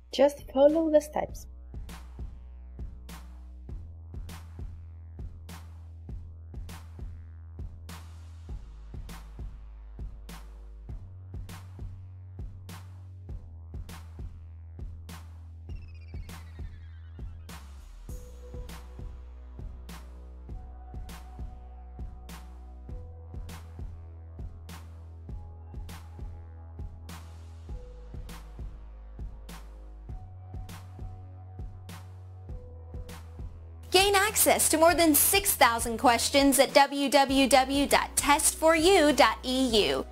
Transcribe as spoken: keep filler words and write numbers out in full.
Just follow the steps. Gain access to more than six thousand questions at w w w dot test for you dot e u.